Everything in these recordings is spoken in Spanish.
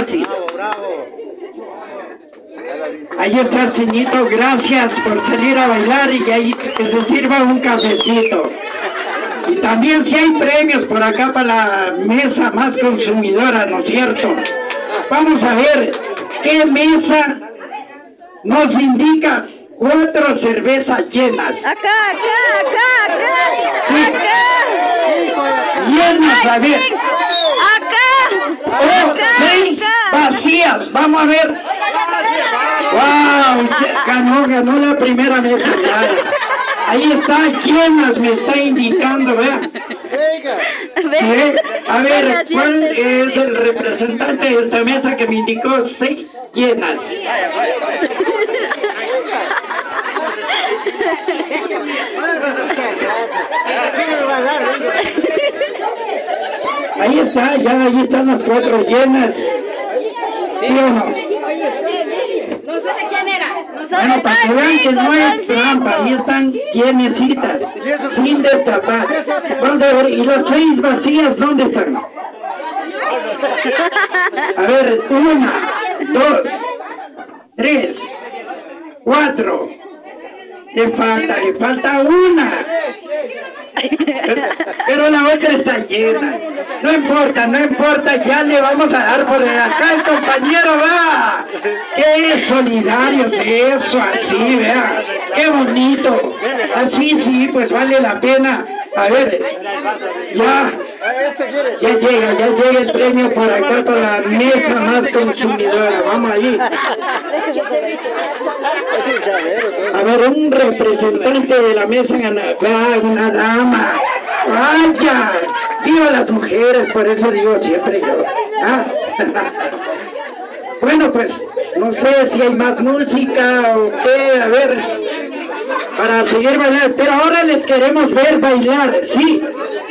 fácil. Ahí está el ceñito, gracias por salir a bailar y que se sirva un cafecito. Y también si hay premios por acá para la mesa más consumidora, ¿no es cierto? Vamos a ver qué mesa nos indica 4 cervezas llenas. Acá. Sí. Acá. Llenas, a ver. Acá. Oh, 6 vacías, vamos a ver. ¡Wow! Ganó la primera mesa. Ya. Ahí está, llenas, me está indicando, vean. Sí. A ver, ¿cuál es el representante de esta mesa que me indicó 6 llenas? Ahí está, ya ahí están las 4 llenas. ¿Sí o no? No sé de quién era. Bueno, para que vean que no es trampa, ahí están llenecitas, sin destapar. Vamos a ver, ¿y las 6 vacías dónde están? A ver, 1, 2, 3, 4. Le falta una. Pero la otra está llena. No importa, ya le vamos a dar por acá el compañero, va. Qué solidarios eso, así, vea. Qué bonito. Así sí, pues vale la pena. A ver, ya llega el premio por acá para la mesa más consumidora. Vamos ahí. A ver, un representante de la mesa, una dama. ¡Vaya! ¡Viva las mujeres! Por eso digo siempre yo. ¿Ah? Bueno, pues, no sé si hay más música o qué, a ver, para seguir bailando. Pero ahora les queremos ver bailar, ¿sí?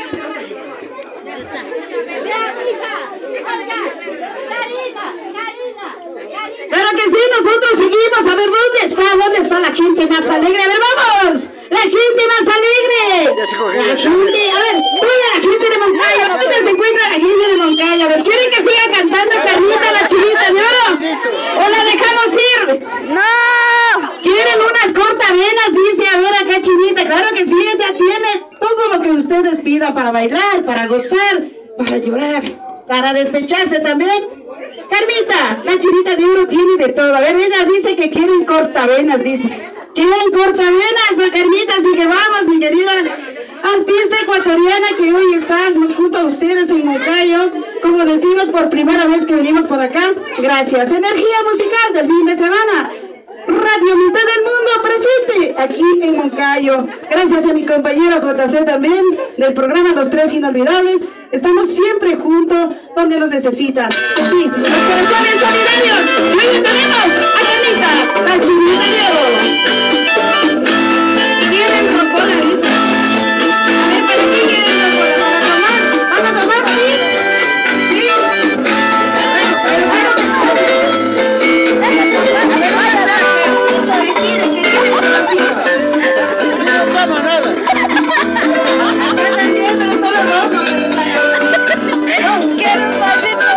Pero que sí, nosotros seguimos. A ver, ¿dónde está la gente más alegre? A ver, vamos. La gente más alegre. La gente, a ver, toda la gente de Moncayo. ¿Dónde se encuentra la gente de Moncayo? A ver, ¿quieren que siga cantando Carlita la Chinita de Oro? ¿O la dejamos ir? No. ¿Quieren unas cortavenas? Dice, a ver acá Chinita. Claro que sí, ella tiene todo lo que ustedes pidan para bailar, para gozar, para llorar, para despecharse también. Carmita, la Chinita de Oro tiene de todo. A ver, ella dice que quieren cortavenas, dice. ¿Quieren cortavenas, para Carmita? Así que vamos, mi querida artista ecuatoriana que hoy estamos junto a ustedes en Moncayo. Como decimos, por primera vez que venimos por acá. Gracias. Energía musical del fin de semana. Radio Mitad del Mundo presente aquí en Moncayo. Gracias a mi compañero JC también del programa Los Tres Inolvidables. Estamos siempre juntos donde nos necesitan. Sí, los corazones solidarios. Y hoy tenemos a Carlita, la Chinita de Oro. ¿Quieren rocola? Dice. A ver, ¿para qué quieren rocola? ¿Para tomar? ¿Van a tomar? ¿Sí? ¿Sí? ¿Qué quieren? ¿Qué quieren? No tomo nada. Acá también, pero solo 2. ¡Qué bonito!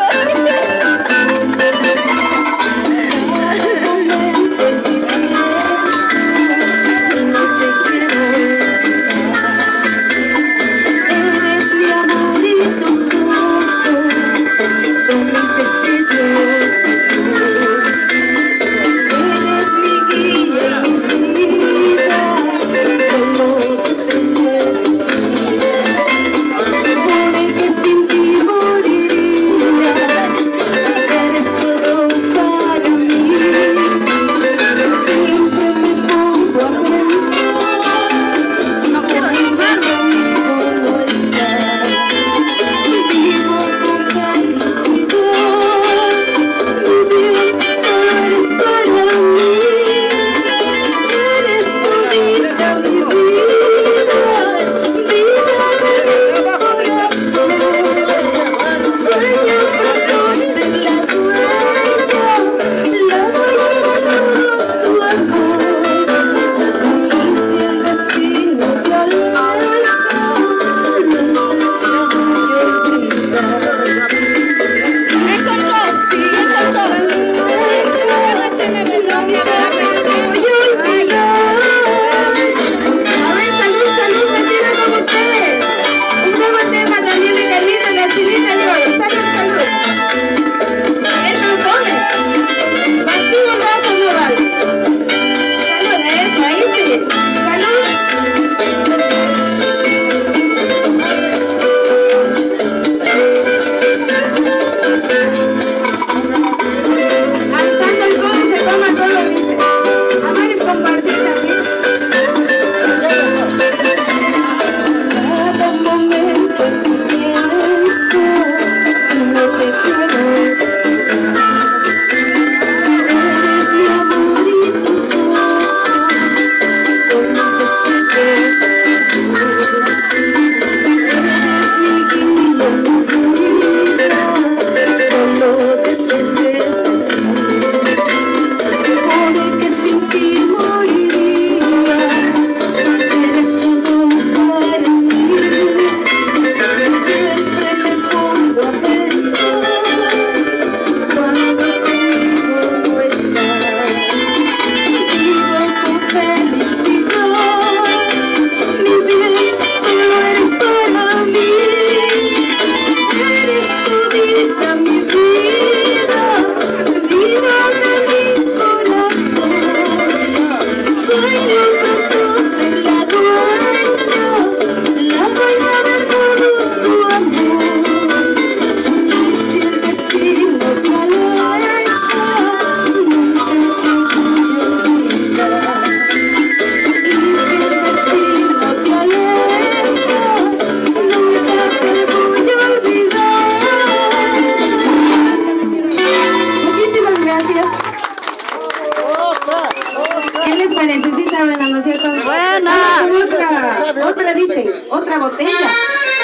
buena, ¿no es cierto? Buena. Otra dice, otra botella.